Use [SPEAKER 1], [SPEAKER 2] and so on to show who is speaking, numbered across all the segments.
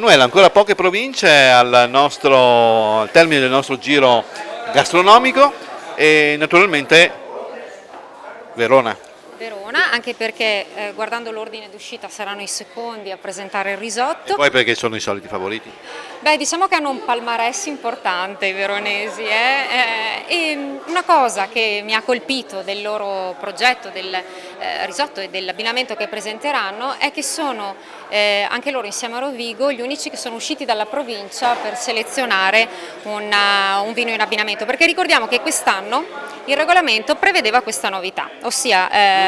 [SPEAKER 1] Manuela, ancora poche province al termine del nostro giro gastronomico e naturalmente Verona.
[SPEAKER 2] Verona, anche perché guardando l'ordine d'uscita saranno i secondi a presentare il risotto.
[SPEAKER 1] E poi perché sono i soliti favoriti?
[SPEAKER 2] Beh, diciamo che hanno un palmarès importante i veronesi, e una cosa che mi ha colpito del loro progetto, del risotto e dell'abbinamento che presenteranno, è che sono anche loro insieme a Rovigo gli unici che sono usciti dalla provincia per selezionare un vino in abbinamento, perché ricordiamo che quest'anno il regolamento prevedeva questa novità, ossia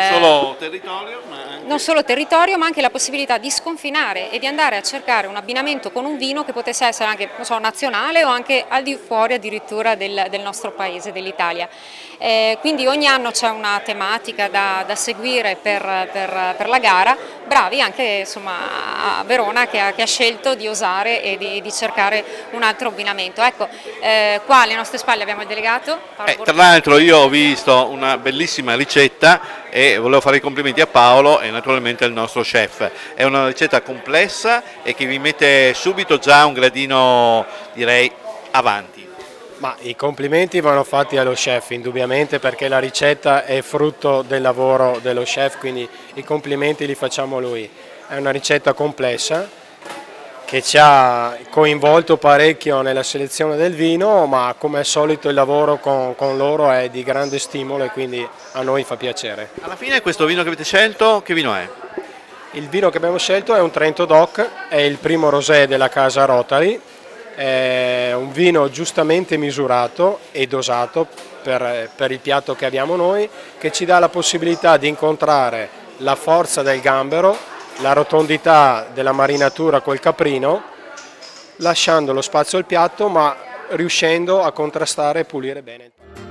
[SPEAKER 2] non solo territorio, ma anche la possibilità di sconfinare e di andare a cercare un abbinamento con un vino che potesse essere anche, non so, nazionale o anche al di fuori addirittura del nostro paese, dell'Italia. Quindi ogni anno c'è una tematica da seguire per la gara. Bravi anche insomma, a Verona che ha scelto di osare e di cercare un altro abbinamento. Ecco, qua alle nostre spalle abbiamo il delegato Paolo.
[SPEAKER 1] Tra l'altro io ho visto una bellissima ricetta e volevo fare i complimenti a Paolo e naturalmente al nostro chef. È una ricetta complessa e che vi mette subito già un gradino, direi, avanti.
[SPEAKER 3] Ma i complimenti vanno fatti allo chef indubbiamente, perché la ricetta è frutto del lavoro dello chef, quindi i complimenti li facciamo a lui. È una ricetta complessa che ci ha coinvolto parecchio nella selezione del vino, ma come al solito il lavoro con loro è di grande stimolo e quindi a noi fa piacere.
[SPEAKER 1] Alla fine questo vino che avete scelto, che vino è?
[SPEAKER 3] Il vino che abbiamo scelto è un Trento DOC, è il primo rosé della casa Rotary. È un vino giustamente misurato e dosato per il piatto che abbiamo noi, che ci dà la possibilità di incontrare la forza del gambero, la rotondità della marinatura col caprino, lasciando lo spazio al piatto ma riuscendo a contrastare e pulire bene.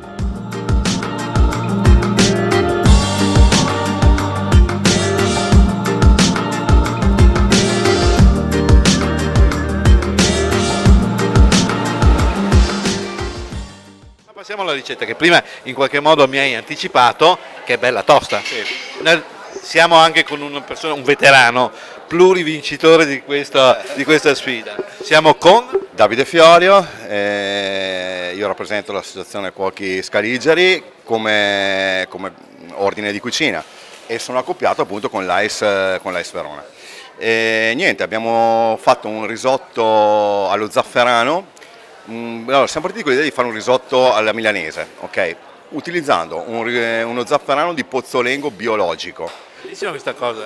[SPEAKER 1] Passiamo alla ricetta che prima in qualche modo mi hai anticipato, che è bella tosta. Sì. Siamo anche con un veterano plurivincitore di questa sfida. Siamo con
[SPEAKER 4] Davide Fiorio, io rappresento l'associazione Cuochi Scaligeri come ordine di cucina e sono accoppiato appunto con l'AIS Verona. Niente, abbiamo fatto un risotto allo zafferano. Allora, siamo partiti con l'idea di fare un risotto alla milanese, ok? Utilizzando uno zafferano di pozzolengo biologico.
[SPEAKER 1] Bellissima questa cosa,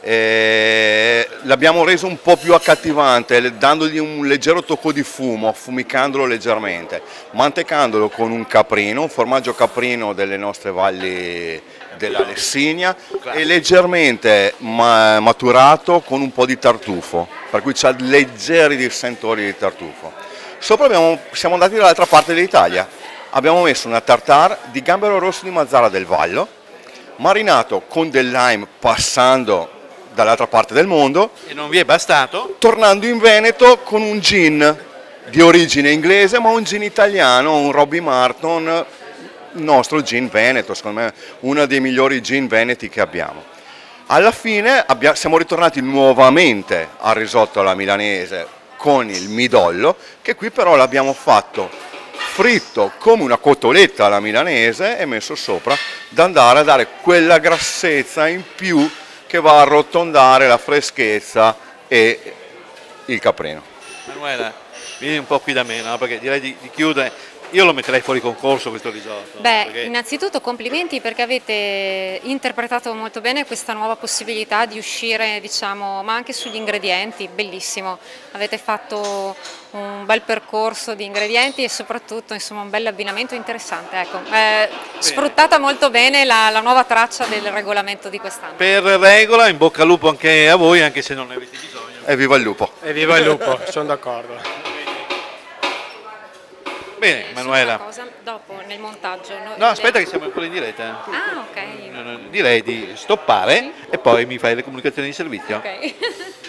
[SPEAKER 4] L'abbiamo reso un po' più accattivante, dandogli un leggero tocco di fumo, affumicandolo leggermente, mantecandolo con un caprino, un formaggio caprino delle nostre valli della Lessinia e leggermente maturato con un po' di tartufo, per cui c'ha leggeri dissentori di tartufo. Sopra siamo andati dall'altra parte dell'Italia, abbiamo messo una tartare di gambero rosso di Mazzara del Vallo, marinato con del lime passando dall'altra parte del mondo.
[SPEAKER 1] E non vi è bastato?
[SPEAKER 4] Tornando in Veneto con un gin di origine inglese ma un gin italiano, un Robbie Martin, il nostro gin veneto, secondo me uno dei migliori gin veneti che abbiamo. Alla fine siamo ritornati nuovamente al risotto alla milanese con il midollo, che qui però l'abbiamo fatto fritto come una cotoletta alla milanese e messo sopra da andare a dare quella grassezza in più che va a arrotondare la freschezza e il caprino.
[SPEAKER 1] Manuela, vieni un po' qui da me, no? Perché direi di chiudere. Io lo metterei fuori concorso questo risotto.
[SPEAKER 2] Beh,
[SPEAKER 1] perché...
[SPEAKER 2] innanzitutto complimenti perché avete interpretato molto bene questa nuova possibilità di uscire, diciamo, ma anche sugli ingredienti, bellissimo. Avete fatto un bel percorso di ingredienti e soprattutto insomma, un bel abbinamento interessante. Ecco. Sfruttata molto bene la nuova traccia del regolamento di quest'anno.
[SPEAKER 1] Per regola, in bocca al lupo anche a voi, anche se non ne avete bisogno.
[SPEAKER 4] Evviva il lupo!
[SPEAKER 3] Evviva il lupo, sono d'accordo.
[SPEAKER 1] Bene, Manuela.
[SPEAKER 2] Una cosa, dopo nel montaggio.
[SPEAKER 1] No, aspetta che siamo ancora in diretta.
[SPEAKER 2] Ah, ok.
[SPEAKER 1] Direi di stoppare e poi mi fai le comunicazioni di servizio.
[SPEAKER 2] Ok.